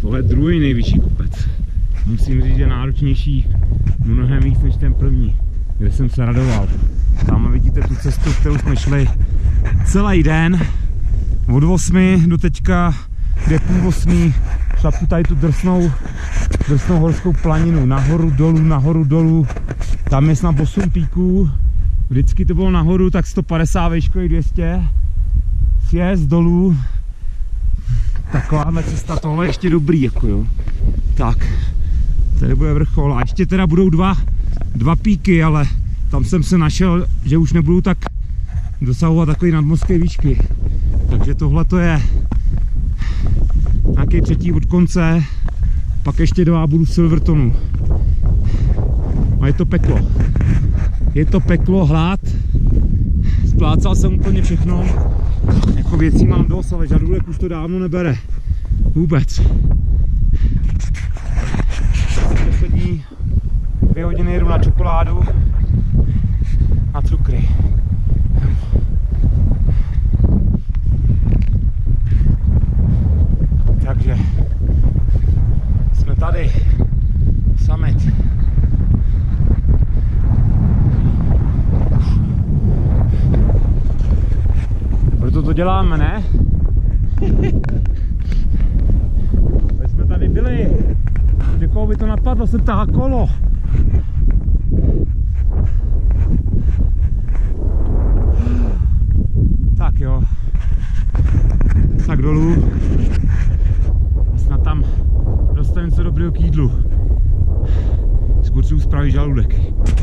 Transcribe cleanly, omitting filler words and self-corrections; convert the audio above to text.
Tohle je druhý nejvyšší kopec. Musím říct, že náročnější mnohem víc než ten první, kde jsem se radoval. Tam vidíte tu cestu, kterou jsme šli celý den. Od 8 do teďka, kde půl 8, šlapu tady tu drsnou horskou planinu. Nahoru, dolů. Tam je snad 8 píků. Vždycky to bylo nahoru, tak 150 výškových 200. Sjezd dolů. Takováhle cesta, tohle je ještě dobrý, jako jo. Tak, tady bude vrchol. A ještě teda budou dva píky, ale tam jsem se našel, že už nebudu tak dosahovat takový nadmořské výšky. Takže tohle to je nějaký třetí od konce, pak ještě 2 budu v Silvertonu. A je to peklo. Je to peklo, hlad. Splácal jsem úplně všechno. Jako věcí mám dost, ale žaludek už to dávno nebere. Vůbec. Poslední 2 hodiny jedu na čokoládu a cukry. Takže jsme tady. Summit. Proto to děláme, ne? My jsme tady byli. Někoho by to napadlo, se tahá kolo. Tak jo. Tak dolů. Snad tam dostaneme něco dobrého k jídlu. Zkusím spravit žaludek.